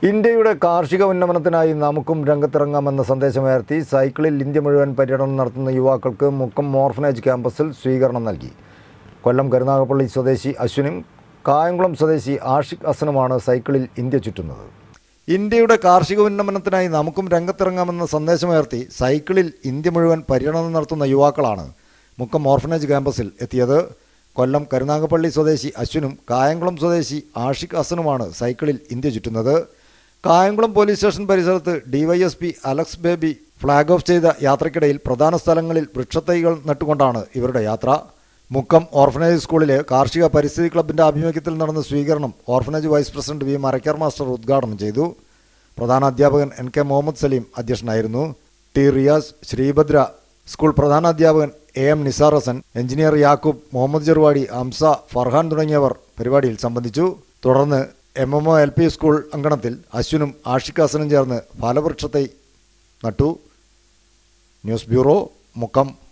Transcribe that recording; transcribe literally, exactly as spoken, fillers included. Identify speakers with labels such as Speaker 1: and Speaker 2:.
Speaker 1: ഇന്ത്യയുടെ കാർഷിക ഉന്നമനത്തിനായി നമുക്കും രംഗത്തിറങ്ങാമെന്ന സന്ദേശമുയർത്തി സൈക്കിളിൽ ഇന്ത്യ മുഴുവൻ പര്യടനം നടത്തുന്ന യുവാക്കൾക്ക് മുക്കം ഓർഫനേജ് ക്യാമ്പസിൽ സ്വീകരണം നൽകി. കൊല്ലം കരുനാഗപ്പള്ളി സ്വദേശി അശ്വിനും കായംകുളം സ്വദേശി ആഷിഖ് ഹസനുമാണ് സൈക്കിളിൽ ഇന്ത്യ ചുറ്റുന്നത്. ഇന്ത്യയുടെ കാർഷിക ഉന്നമനത്തിനായി നമുക്കും രംഗത്തിറങ്ങാമെന്ന സന്ദേശമുയർത്തി സൈക്കിളിൽ ഇന്ത്യ മുഴുവൻ പര്യടനം നടത്തുന്ന യുവാക്കളാണ് മുക്കം ഓർഫനേജ് ക്യാമ്പസിൽ എത്തിയത്. കൊല്ലം കരുനാഗപ്പള്ളി സ്വദേശി അശ്വിനും കായംകുളം സ്വദേശി ആഷിഖ് ഹസനുമാണ് സൈക്കിളിൽ ഇന്ത്യ ചുറ്റുന്നത്. കായംകുളം പോലീസ് സ്റ്റേഷൻ പരിസരത്ത് DYSP Alex Baby flag off ചെയ്ത യാത്രയ്ക്കിടയിൽ പ്രധാന സ്ഥലങ്ങളിൽ വൃക്ഷത്തൈകൾ നട്ടുകൊണ്ടാണ് ഇവരുടെ യാത്ര. മുക്കം ഓർഫനേജ് സ്കൂളിലെ കാർഷിക പരിസ്ഥിതി ക്ലബിൻ്റെ ആഭിമുഖ്യത്തിൽ നടന്ന സ്വീകരണം orphanage vice president V Marakkar master ഉദ്ഘാടനം ചെയ്തു. പ്രധാന അധ്യാപകൻ എൻ കെ മുഹമ്മദ് സലീം അധ്യക്ഷനായിരുന്നു. ടി റിയാസ്, ശ്രീഭദ്ര, സ്കൂൾ പ്രധാന അധ്യാപകൻ A M Nisar Hasan, engineer Yakub, Muhammad Cheruvadi, Hamza, Farhan തുടങ്ങിയവർ പരിപാടിയിൽ സംബന്ധിച്ചു. തുടർന്ന് M M O L P school അങ്കണത്തിൽ അശ്വിനും ആഷിഖ് ഹസനും ചേർന്ന് ഫലവൃക്ഷത്തൈ നട്ടു. News bureau, Mukkam.